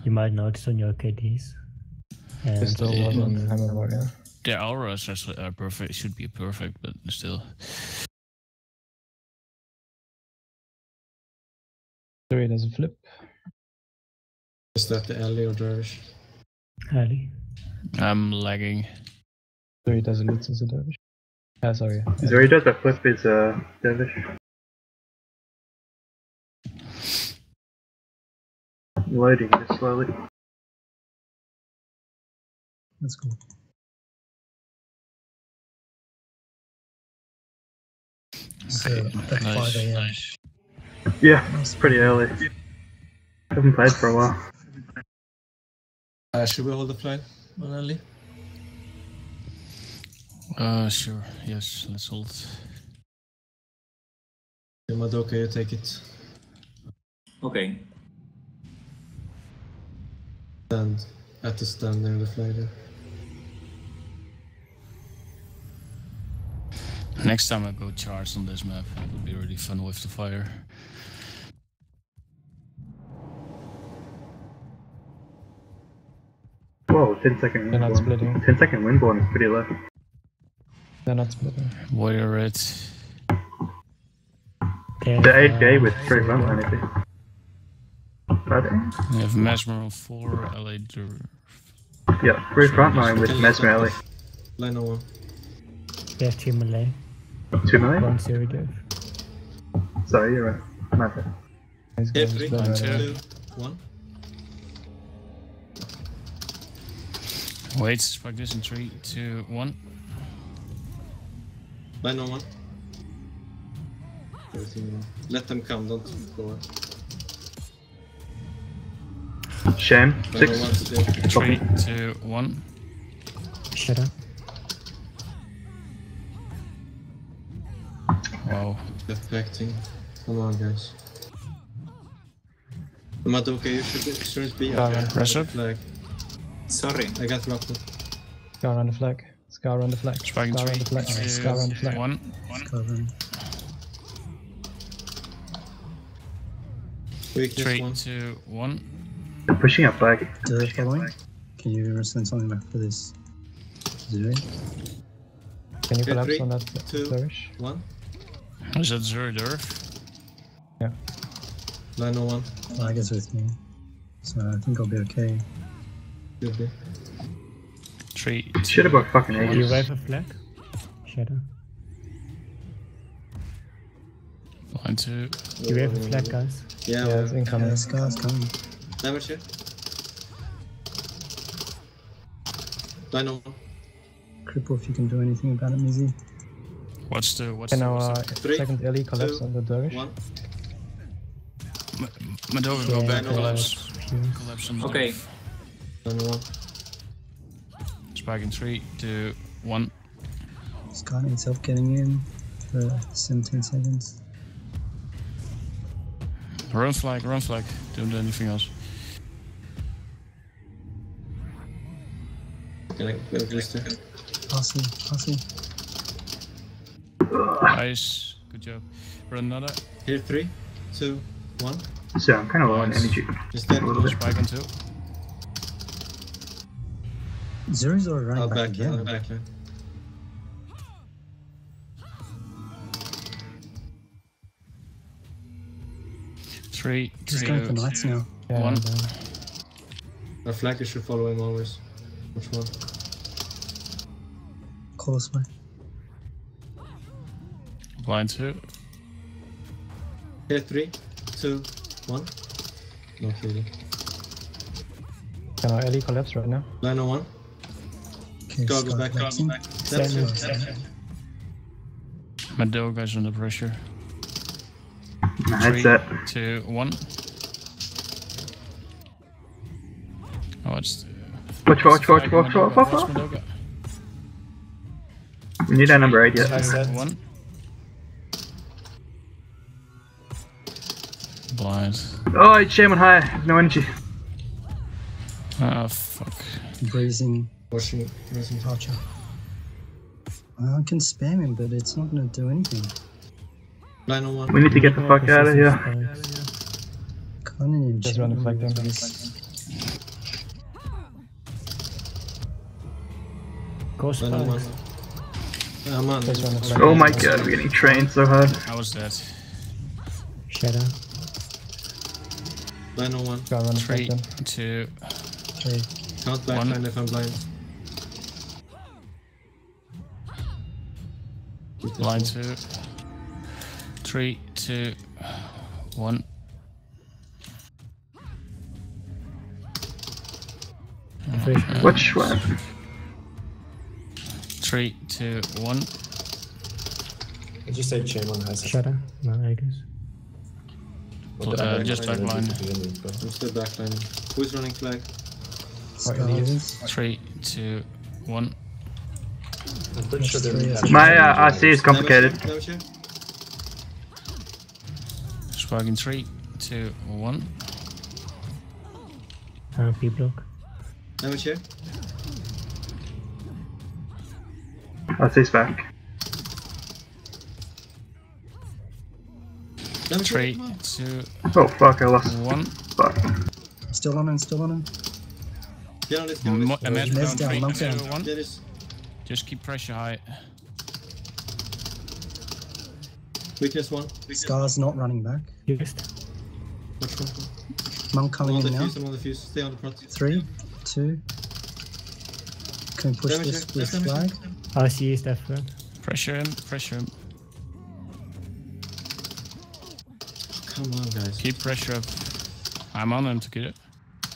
You might notice on your KDs. And Still was on Hammer Warrior. The auras are perfect. Should be perfect, but still. Three does a flip. Is that the alley or dervish? alley. I'm lagging. Three does a Litz as a dervish. Sorry. Zuri does a flip is dervish. Loading just slowly. That's cool. So at 5 AM. Nice. Yeah, it's pretty early. Haven't played for a while. Should we hold the flag on alley? Sure. Yes, let's hold. Madoka, you take it. Okay. Stand at the stand near the flag there. Next time I go charge on this map, it will be really fun with the fire. Whoa, 10-second They're not windborne. splitting. 10-second windborne is pretty low. They're not splitting. Warrior red. The 8K with 3 frontline, I think. We have Mesmer on 4, LA Yeah, 3 frontline with Mesmer alley. Line on 1. We have 2 melee. 2 melee? 1 Zuri div. Sorry, you're right. My bad. He's Yeah, going 3, split right 2, away. 1. Wait, spike this in 3, 2, 1. Line on 1. Let them come, don't go. Shame. Line 6. on 1 to do. 3, 2, 1. Shadow. Wow. Deflecting. Come on, guys. Madoka, you shouldn't be up here. Press up. Flag. Sorry. I got blocked. Scar on the flag. Scar on the flag. Spike in Scar on 3, the flag. 2, Scar on the flag. 1. Covering. Weakness 3, 1. 2, 1. They're pushing up flag. Following? Can you send something back for this? Zuri? Can you Okay, collapse 3, on that 2, flourish? 1. Is that Zuri Durf? Yeah. Line on 1. Flag is with me. So I think I'll be okay. Should be. 3, Should have got fucking Do you 80s. wave a flag? Shadow. line 2. Do you wave a flag, guys? Yeah, Yeah, it's incoming. Yeah, Scar's coming. Damage here. Line on 1. Cripple if you can do anything about it, Mizzy. What's the Can our Three, second LE collapse 2, on the dervish? 1. Madova go back, no, collapse. Collapse on the Okay. Durf. Line on 1. Spike in 3, 2, 1. Scar needs help getting in for 17 seconds. Run flag, run flag. Don't do anything else. Can I go this there? Passing, passing. Nice. Good job. Run another. Here 3, 2, 1. So I'm kind of low on energy. Just dead. A little bit. Spike on 2. Zuri's already running I'll back back again. back line. Three, He's 2, going for knights now. Yeah, 1. Our flag should follow him always. Which one? Call us way. Line 2. Here 3, 2, 1. Not really. Can our LE collapse right now? Line on 1. Okay, Go Scar back, go collapsing. back. Same. Madoga's under pressure. My 3, headset. 2, 1. Oh, it's the... Watch. Madoga. We need our number 8 yet. I said 1. Blind. Oh, it's Shaman high. No energy. Ah, fuck. Breezing Watching. Archer. I can spam him, but it's not going to do anything. Line on 1. We need to get the fuck out of here. Can't even Just run the flag down. Go Blind on spikes. one. I'm on. This one is Oh my god, I'm getting trained so hard. I was dead. Shadow. Blind on one. Go run 3, then. 2, Okay. Count back One. blind if I'm blind. blind 2, 3, 2, 1. Which one? 3, 2, 1. Did you say chain on has Shadow. No, I guess. Just backline. I'm still backlining. Who's running flag? Scars. 3, 2, 1. I'm pretty sure they're My RC is complicated. Damage here. Sparking 3, 2, 1. P block. Damage here. RC's back. Damage 3, here. 2, Oh fuck, I lost. 1. Fuck. Still on him, still on him. Get on this, get on this. And then Let's down down, 3, knock 2, down. 1. Get this. Just keep pressure high. Weakness 1. Scars not running back. Used. Watch one. Monk I'm coming on the in now. fuse, I'm on the fuse. Stay on the Prot. 3, 2. Can we push Damage this here. with Damage flag? here. RC is that front. Pressure him, pressure him. Come on, guys. Keep pressure up. I'm on him to get it.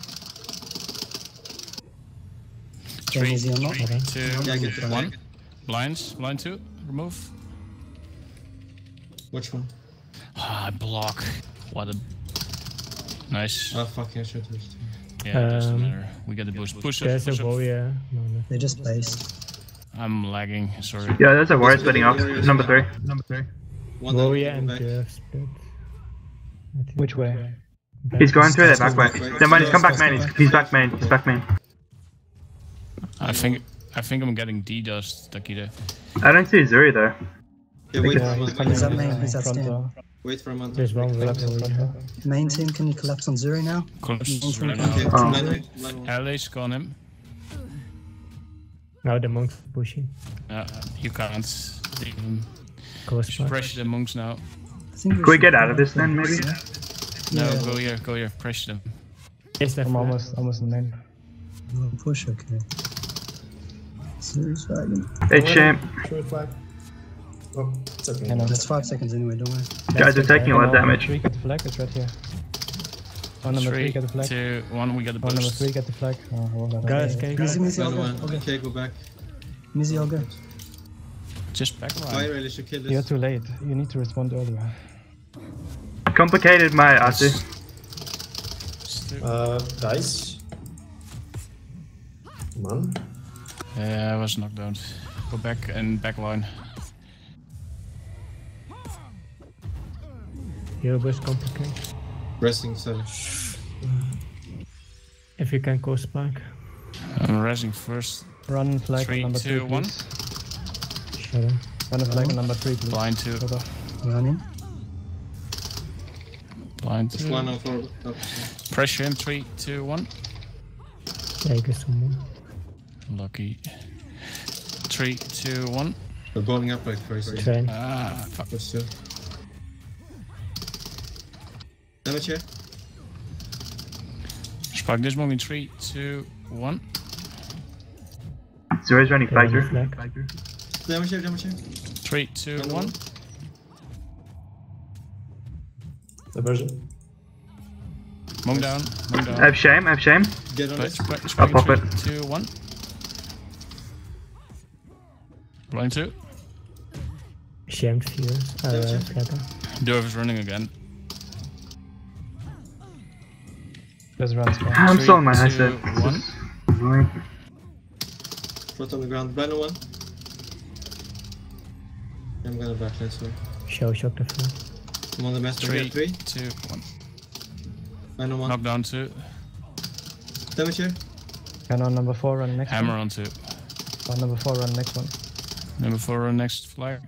Jane, 3, is he unlocked? 2, Yeah, get the 1. flag. Blinds, blind 2, remove. Which one? Ah, I block. What a nice. Ah, fuck, I should have. Yeah, it doesn't Um, matter. We get the boost. Push up, There's a push up. warrior. No, no. They just based. I'm lagging, sorry. Yeah, there's a warrior splitting off. Number 3. One Warrior down, and back. split. I think. Which way? He's going through the back way. Then when he's come back main, he's back main. He's back main. I think I'm getting D-dust, Takida. I don't see Zuri though. Yeah, wait for Yeah, a he's month. coming Is that in main? Is that front stand? door. Wait for a month. There's one Collapse in front warrior. door. Main team, can you collapse on Zuri now? Close right Okay, now. Oh. blind one, blind one. Alice got him. Now the monks pushing. You can't even Go just spike. pressure the monks now. I think Can we should get out of this then, maybe? No, Yeah. go here, pressure them. Yes, that I'm flag. almost in main. Push, okay. Zuri's flagging. Hey, champ. Short flag. Oh, it's okay. I know. That's 5 seconds anyway, don't worry. Guys are taking a lot of Number damage. 3 get the flag, it's right here. On number 3 3, get the flag. 2, 1, we got the On number boost. 3 get the flag. Oh, I won't let Guys, that. can you Mizzy, go? Mizzy, I'll Blind go. one. Okay. Okay, go back. Mizzy, I'll go. Just back Fire line. rally should kill You're this. too late. You need to respond earlier. Complicated my RC. Guys. Come on. Yeah, I was knocked down. Go back and back line. Your was complicated. Resting 7. If you can go spike. I'm resing first. Run flag 3, on number 3, 2, 1. please. Shadow. Run a flag on number 3, please. Blind 2. Shut up. Running. Blind It's 2. one on 4. Oh. Pressure him. 3, 2, 1. Yeah, I guess someone. Lucky. 3, 2, 1. They're balling up like crazy. Train. Ah, fuck. What's two? Damage here. Spark this moment. 3, 2, 1. Zuri's running flag Flag. through. Damage here, damage here. 3, 2, 1. Diversion. Monk down. Monk I down. have shame, I have shame. Get on But this. I'll pop it. 3, 2, 1. Blind 2. Shamed fuse. Flatter. Durf is running again. Just run spot. I'm 3, still on my 2, headset. 1. Annoying. Foot on the ground. Blind on one. I'm gonna backline, sorry. Show shock the flag. I'm on the master. 3, 3. 2, 1. Blind on one. Knock down 2. Damage here. And on number 4 run next Hammer one. on 2. On number 4 run next one. Number 4 on next flag.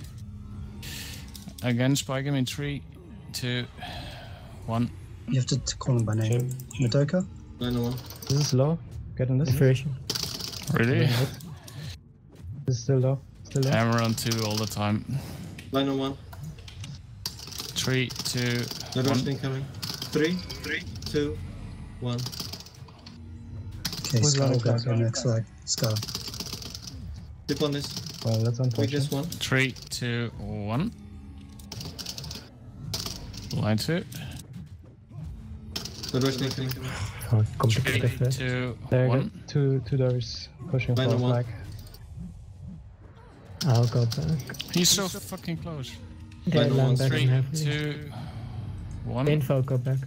Again, spike him in 3, 2, 1. You have to call him by name. Madoka? Blind on one. This is low. Get in this. Version. Really? It's still low. Still low. Hammer on 2 all the time. Line on 1. 3, 2, No 1. rush incoming. 3, 2, 1. Okay, Who's Skull running goes flag? on next leg. Skull. Dip on this. Well, that's Weakness unfortunate. 1. 3, 2, 1. Line 2. No rush incoming. Oh, 3, complicated first. 2, There, 1. two doors pushing Line for a on 1. flag. I'll go back. He's so fucking close. They Line on land 1. back 3, in heavily. 2, 1. Info, go back.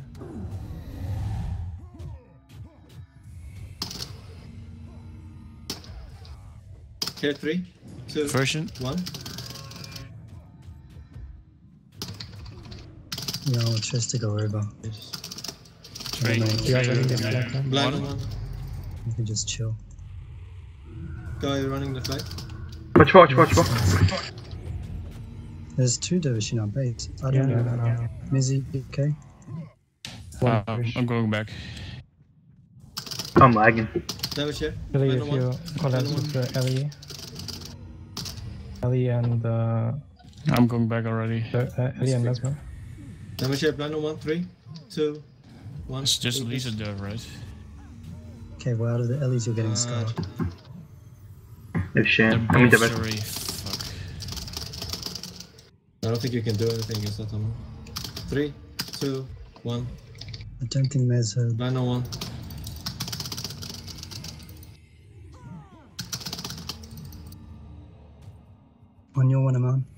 Here 3, 2, Version. 1. Yeah, I'll just to go over. 3, You are running the 2, flag line. Blind on 1. You can just chill. Guy running the flag. Watch. There's 2 dervish in our base. I Yeah, don't know. no. Mizzy, okay? I'm going back. I'm lagging. Damage here. Really, Line if on you 1. collapse with Ellie. Ellie and I'm going back already. Ellie and Lesmer. Damage here. Blind on 1. 3, 2, 1. It's just Lisa there, right? Okay, well, out of the Ellies, you're getting scarred. No shame. They're I mean, both the sorry. Fuck. I don't think you can do anything against that one. 3, 2, 1. I don't think Mez heard. Blind on 1. On your one, I'm on.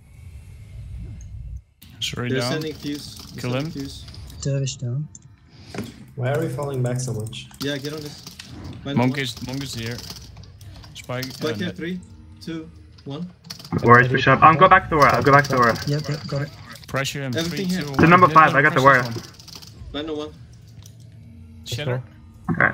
Sorry, They're down. sending fuse. They're Kill sending him. Fuse. Dervish down. Why are we falling back so much? Yeah, get on this. Blind on Monk 1. is here. Spike. Spike here. 3, 2, 1. warriors push up. I'll go back to Aura. I'll go back to Aura. Yep, got it. Pressure him. 3, Everything 2, here. 1. To number Yeah, 5, no, I got the pressure warrior. him. Blind on 1. Shatter. Alright.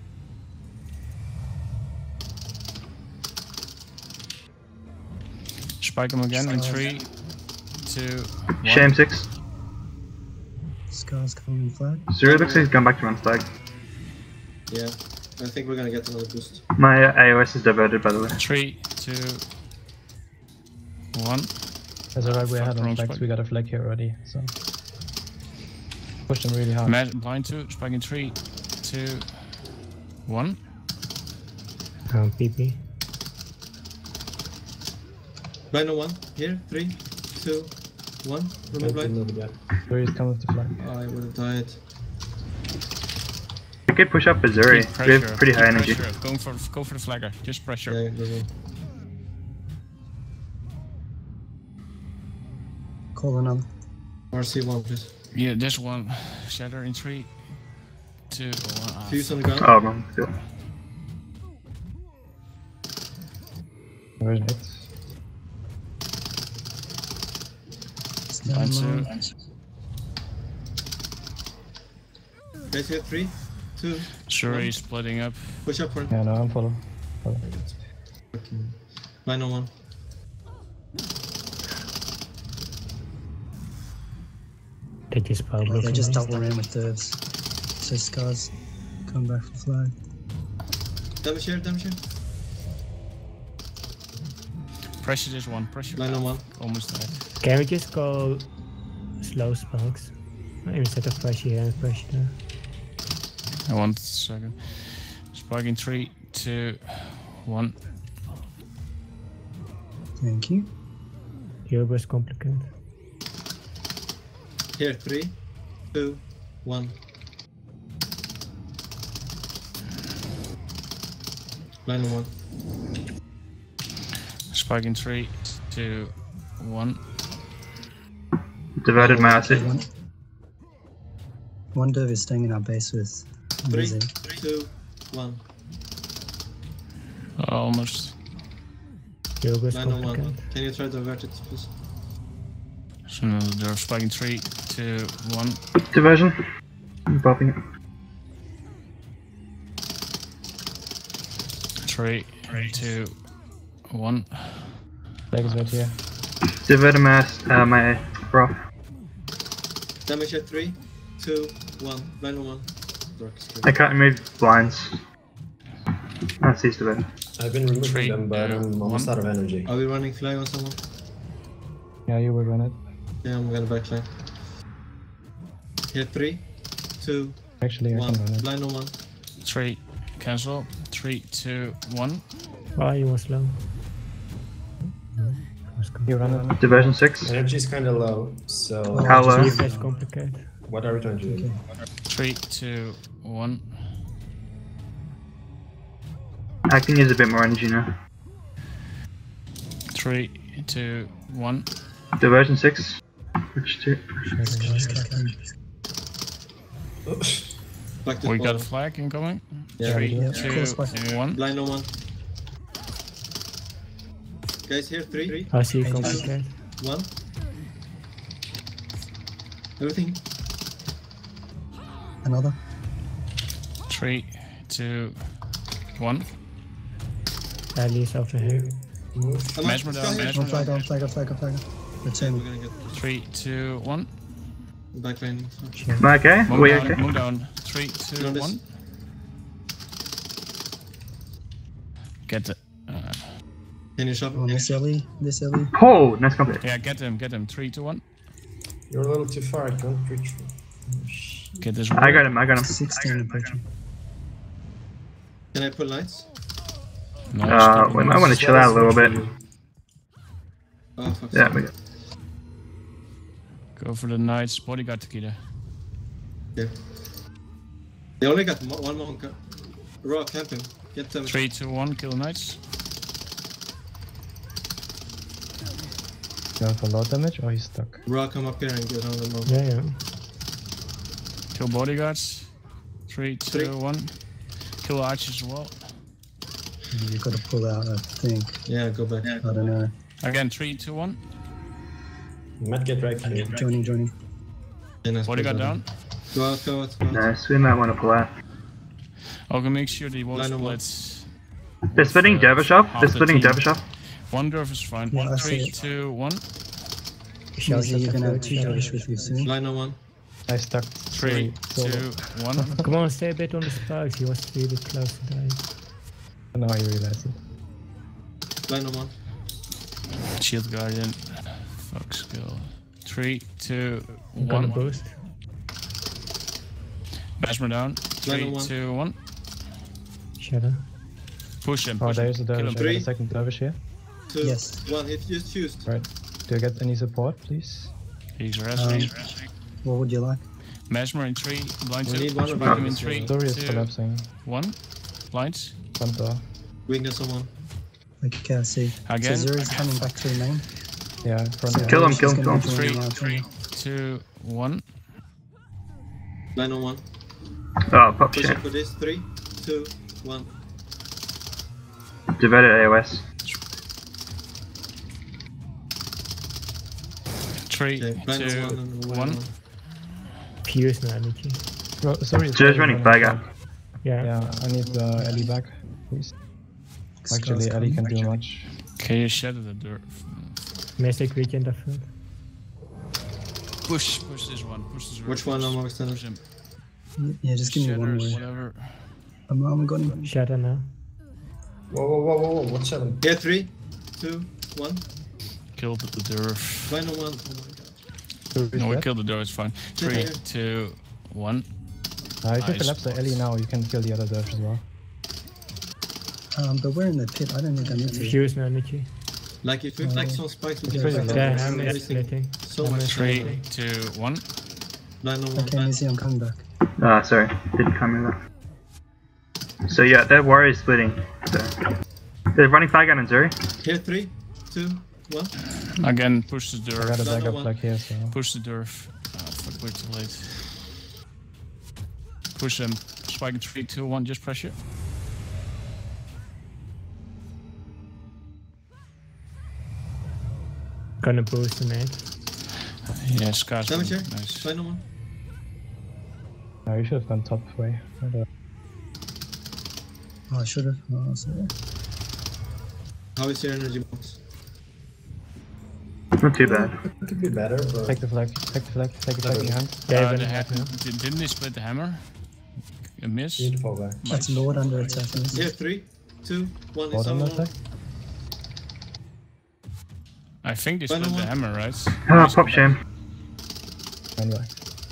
Spike him again in 3, 2, 1. Shame 6. Scar's coming in flag. Zero looks like he's gone back to run flag. Yeah. I think we're gonna get another boost. My iOS is diverted, by the way. 3, 2, 1. That's alright, we're Fuck, ahead on wrong flags. spot. We got a flag here already, so. Push them really hard. Blind 2. Spike in 3, 2, 1. PP. Blind on 1. Here. 3, 2, 1. Remove Don't blind. move again. Where is coming with the flag? I would have died. We could push up Azuri. Keep We have pressure, pretty keep high energy. pressure. Go for the flagger. Just pressure. Yeah, go, go. Call another. RC1, please. Yeah, this one. Shatter in 3, 2, 1. Fuse on the ground. Oh, wrong. Still. Where's it? Blind 2. Guys here. 3, 2. Sorry, splitting up. Push up for him. Yeah, no, I'm following. Blind on 1. They just power They just blocking. double ran with dervs. So Scar's come back for flag. Damage here. Damage here. Pressure this one. Pressure. Blind on 1. Almost died. Can we just go slow spikes? Instead of pressure here and pressure there. 1 second. Spike in 3, 2, 1. Thank you. Yoga is complicated. Here. 3, 2, 1. Blind on 1. Spike in 3, 2, 1. Diverted my acid. One derv is staying in our base with 3, Mizzy. 2, 1. Almost. Yoga is Blind on 1. complicated. Can you try to avert it, please? So now they're spiking 3, 2, 1. Diversion. I'm popping it. 3, 2, 1. Flag is right here. Diverted my Prof. Damage here. 3, 2, 1. Blind on 1. Dark is I can't remove blinds. That's he's diverted. I've been removing Three, them, but two, I'm almost one. out of energy. Are we running flag on someone? Yeah, you will run it. Yeah, I'm gonna backline. Here, 3, 2, Actually, I 1. can run it. Blind on 1. 3, cancel. 3, 2, 1. Oh, you was low. You run it. Diversion 6. Energy is kind of low, so How low? Refresh complicated. what are we trying to do? 3, 2, 1. Acting is a bit more energy now. 3, 2, 1. Diversion 6. Which 2? Back to We got a spawn. flag incoming. Yeah. 3, Yeah, 2, close by. 1. Blind on 1. Guys, here, 3, I see complicated. 1. Everything. Another. 3, 2, 1. Ali's over here. Come on, Measurement go down, here. measurement Flag down. on, flag on, flag on, flag on. We're Return. gonna get 3, 2, 1. backline. Am I okay? Move We down, okay? move down. 3, 2, On this. 1. Get the. Finish up. On this alley, this alley. Oh, nice complete. Yeah, get him, get him. 3, 2, 1. You're a little too far, I can't reach. Get this. I got him, I got him. 16 approaching. Can I pull lights? Nice. We might want to chill out a little bit. Oh, fuck. Yeah, we Go for the knights. Bodyguard tequila. Yeah. They only got one monk. Raw, camp him. Get them. 3, 2, 1. Kill the knights. Going for low damage or he's stuck? Raw, come up here and get on the monk. Yeah, yeah. Kill bodyguards. 3, 2, 1. Kill archers as well. You gotta pull out, I think. Yeah, go back. I don't know. Again, 3, 2, 1. You might get right here. Joining. Yeah, nice Bodyguard pull down. Go out, go out, go out. Nice, we might want to pull out. Okay, make sure they won't Line of one. split. They're splitting dervish off. They're splitting dervish off. One derv is fine. Yeah, I see 3, it. 2, 1. Easy, you're gonna have two Dervish with you soon. Line on 1. I stuck 3, 2, 1. Come on, stay a bit on the spikes. He was really close to die. Now I realize it. Line on 1. Shield guardian. Fuck skill. 3, 2, I'm gonna 1. boost. Basmer down. Line 3, on 1. 2, 1. Shadow. Push him. Oh, Push there's a him. Kill dervish. him. I got a Three. second dervish here. 2, Yes. 1. If you choose. Right. Do I get any support, please? He's resting. What would you like? Mesmer in 3. Blind We 2. need one Push of him in them. 3, Story is 2, collapsing. 1. Blinds. Front door. Weakness on 1. Okay, I see. Again. So Zuri's coming back to the main. Yeah, front door. Kill him, She's kill him, gonna kill him. join 3, now, 3, 2, 1. Line on 1. Oh, pop Push shit. up for this. 3, 2, 1. Diverted AOS. 3, Okay, blind on 2, 1 and 1. Pierce no energy. Sorry. Just running flag out. Yeah. Yeah, I need Ellie back, please. Actually, Ellie can do much. Can you shatter the door? Mystic Regent of front. Push this one. Push this one. Which one am I extending? Push him. Yeah, just give me one Shatters, more. whatever. I'm going. Shadow now. Whoa, what's happening? Here, 3, 2, 1. Killed the Durf. Line on 1. Oh my god. No, we killed the Durf, it's fine. 3, Yeah. 2, 1. If you Nice. collapse the Ellie now, you can kill the other dervish as well. But we're in the pit. I don't think I need to. Fuse no energy. Like if we flex on spikes, we can Pretty flex low. Yeah, on I'm everything. splitting. So I'm much. splitting. 3, 2, 1. Line on 1. Okay, Mizzy, I'm coming back. Ah, sorry. Didn't come in that. So yeah, that warrior is splitting. So. They're running flag out on Zuri. Here, 3, 2, 1. Again, push the I Durf. got a No, backup no, flag here, so. Push the Durf. Fuck, way too late. Push him. Spike in 3, 2, 1. Just pressure. Gonna boost the net. Yeah, Scar's Damage here. nice. Line on 1. No, you should have gone top way. Oh, I should have. Oh, sorry. How is your energy box? Not too bad. It could be better, but Take the flag, take the flag, take the flag in your hand. Yeah, The gonna ha- now. didn't they split the hammer? A miss? you need to fall back. That's Lord under attack. Mizzy. Here, 3, 2, 1. It's Bottom on. attack. I think they Final split the one. hammer, right? Pop shame. And back.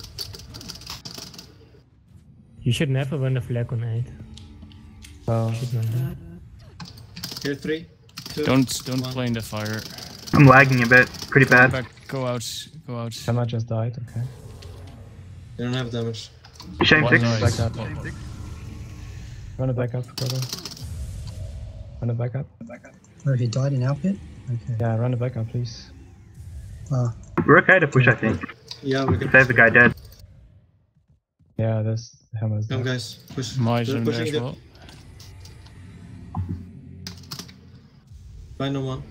You should never run the flag on 8. Oh, Should not do. Here 3, 2. Don't One. play in the fire. I'm lagging a bit, pretty Go bad. back, go out, go out. Hammer just died. Okay. They don't have damage. Shame One 6. nice. Back up. Run it back up, brother. Run it back up. Oh, he died in our pit? Okay. Yeah, run it back up, please. Ah, We're okay to push, I think. Yeah, we can. Save the guy dead. Yeah, this hammer's Come, dead. guys. Push. My They're zone there pushing as the well. final one.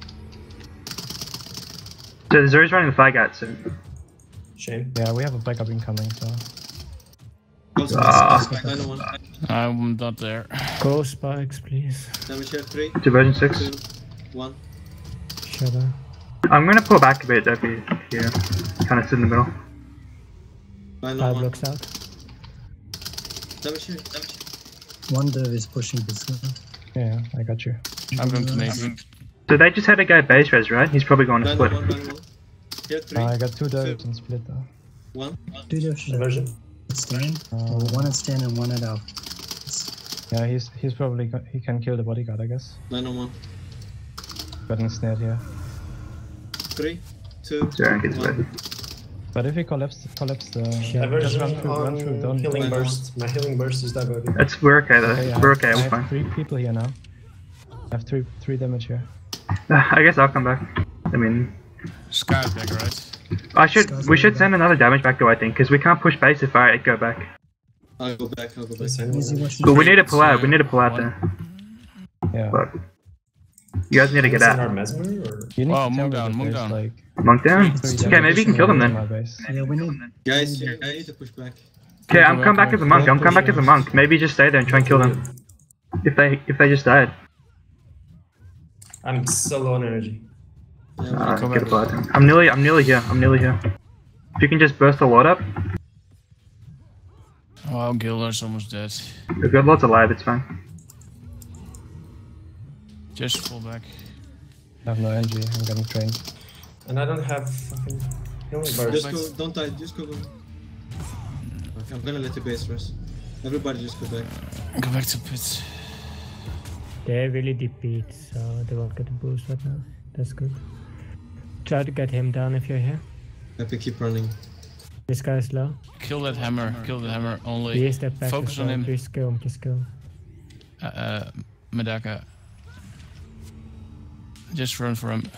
So Zuri's running the flag out, so. Shame. Yeah, we have a backup incoming, so. Close, Ah. final one. I'm not there. Go spikes, please. Damage here 3, Diversion 6. 2, 1. Shadow. I'm gonna pull back a bit though, if you kind of sit in the middle. Final 5 one. blocks out. Damage here. Damage. one Derv is pushing this way. Yeah, I got you. I'm going to make So they just had a guy base res, right? He's probably going to Final Ah, split. one. Here 3, I got 2 Dervs in split though. 1. Two Derv should Diversion. stand. Uh, Or one at stand and one at our. Yeah, he's probably he can kill the bodyguard, I guess. Final one. Getting snared here. 3, 2, Zuri gets split. 1. But if he collapse the Yeah. just Diversion run through, don't. healing Final burst. My healing burst is diverted. We're okay though. Okay, We're okay, I we're have fine. 3 people here now. I have three damage here. I guess I'll come back. I mean, Sky's back, right? we should send another damage back though, I think, because we can't push base if I go back. I'll go back. Easy watching. But we need to pull out. We need to pull out there. Yeah. But you guys need to get Send our out. mesmer or You need Oh, to tell monk me down, that monk there's, down. like, Monk down. Okay, maybe you can kill them then. my base. Yeah, we need. Guys, I need to push back. Okay, I'm come back as a monk. I'm come back as a monk. Maybe just stay there and try and kill them. If they just died. I'm so low on energy. Yeah, Come Get a back. blood. I'm nearly here. If you can just burst the lot up. Oh, Gilder's almost dead. We've got lots alive, it's fine. Just fall back. I have no energy, I'm getting trained. And I don't have fucking healing burst. Just go. Don't die. Just go. I'm gonna let the base rest. Everybody just go back. Go back to pit. They're really deep beat, so they won't get a boost right now. That's good. Try to get him down if you're here. Happy, keep running. This guy is low. Kill that hammer. Kill the hammer He only. is that back. Focus as on well. him. Just kill him. Just kill him. Medaka. Just run for him.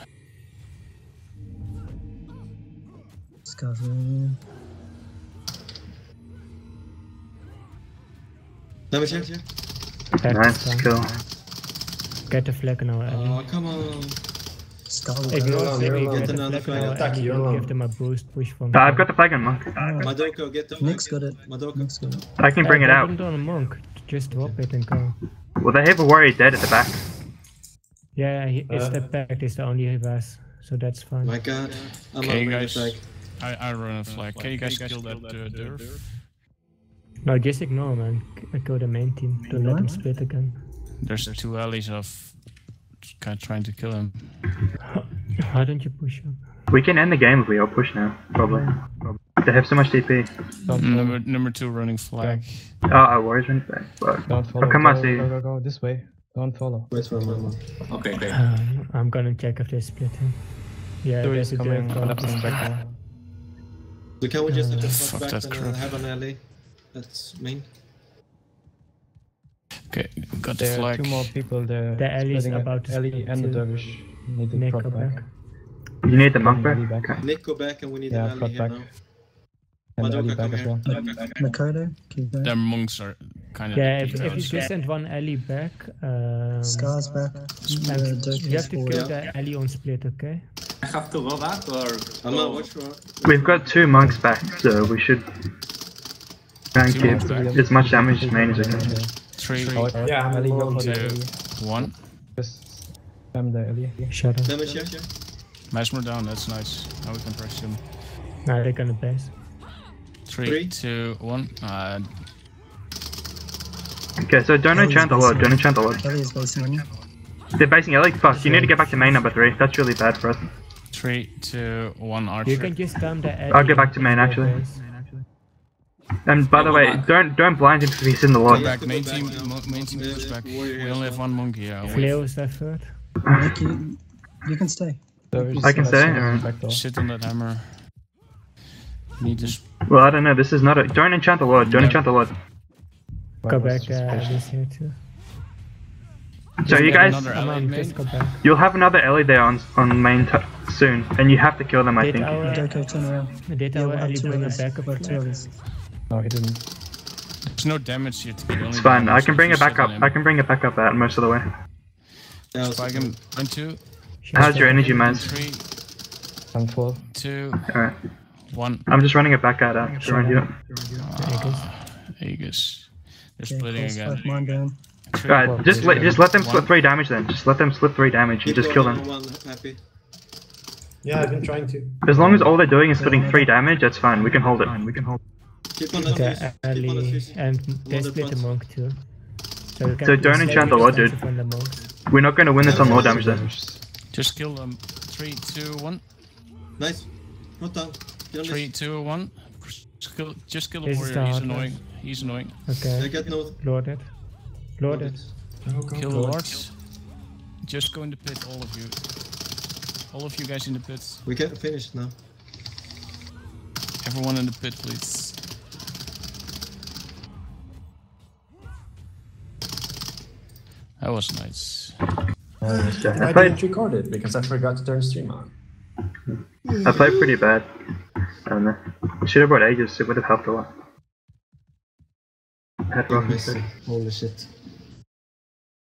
Scars really. Damage here. Back Nice, is down. kill. Get the flag now, Ellie. Oh, come on. Scar If will you're alone, Ellie, you're get alone. the Get another flag now, flag. Attack, Ellie. you're Give alone. them a boost from I've got the flag on monk. Madoko, get the flag. Nick's got it. Madoko. Nick's got it. I can bring it out. Don't on a monk. Just drop it and go. Well, they have a warrior dead at the back. Yeah, it's the back. It's the only reverse, so that's fine. My god. I'm Okay, on my guys. flag. I run a flag. Can you guys kill that Durf? No, just ignore man. Go the main team. Don't let them split again. There's 2 allies of kind of trying to kill him. Why don't you push him? We can end the game if we all push now, probably. They have so much DP. Number 2 running flag. Oh, our warriors went back. But Don't follow. come on, see. Go this way. Don't follow. Wait for a moment. Okay, okay. I'm gonna check if they're splitting. Yeah, Two there's is a coming, Durf collapsing back now. So can we just have the Fuck front that back crap. and have an alley? That's main. Okay, got the There are flag. 2 more people there. The alley is splitting about to Ellie split and the too. dervish. Need the Nick, prot go back. back. You need the monk Ellie back? back. Okay. Nick, go back and we need Yeah, an alley front here back. now. And Ellie Madoka, back come as here. well. Makoto, keep going. Their monks are kind of. Yeah, if you just send one alley back, Scars back. and Dirk you have is to forward. kill the alley on split, okay? I have to go back or I'm not watch for. We've got 2 monks back, so we should try and 2 keep monks back. as much damage as main as we can. 3, Yeah, I'm Ellie, go alone for the two. Ellie. 1. Just spam the Ellie. Shut up. Damage here. Mesmer down, that's nice. Now we can press him. Now they're gonna base. 3, Three. 2, 1. Okay, so don't enchant the Lord, don't enchant the Lord. Ellie is basing on you. They're basing Ellie. Fuck, you need to get back to main number 3. That's really bad for us. 3, 2, 1 archer. You can just come the I'll get back to main actually. And by the way, don't blind him if he's in the Lord. Go back, main team push back. We only have 1 monkey, yeah. Fleo's effort. Nick, you can stay. So I can stay, select or- back door. Sit on that hammer. Need to... Well, I don't know, this is not a... Don't enchant the Lord, don't No. enchant the Lord. Go back, this here too. So you get guys, another Come ally on, main. just go back. you'll have another Ellie there on main soon, and you have to kill them, I Did think. our, Joko, turn around. did Yeah, our we'll have ally two bring a Ellies. backup We'll have two flag? Ellies. No, he didn't. There's no damage yet. It's fine, I can bring it back up. I can bring it back up out most of the way. Yeah, Spike him. 1, 2, How's your energy, man? 3, I'm full. 2, Alright. 1. I'm just running it back out to run you up. Aegis. They're Okay, splitting close again. five, mine down. Alright, just let them split 3 damage then. Just let them split 3 damage and just kill them. One happy. Yeah, I've been trying to. As long as all they're doing is splitting 3 damage, that's fine. We can hold it. Keep on the Okay, fuse. Keep on the ally, fuse. and they Another split the Prot. monk too. So, we can So don't use enchant the heavy Lord, dude. defensive on the monks. We're not going to win this on Lord damage then. Just kill them. 3, 2, 1. Nice. Not down. Get on 3, this. 2, 1. Just kill the This is warrior. the He's hard annoying. He's annoying. Yeah, Okay, get no. loaded. Loaded. Kill the lords. Just go in the pit, all of you. All of you guys in the pit. We can finish now. Everyone in the pit, please. That was nice. I I played, didn't record it because I forgot to turn stream on. I played pretty bad. I don't know. Should have brought Aegis, it would have helped a lot. Had rough Miss. Holy shit.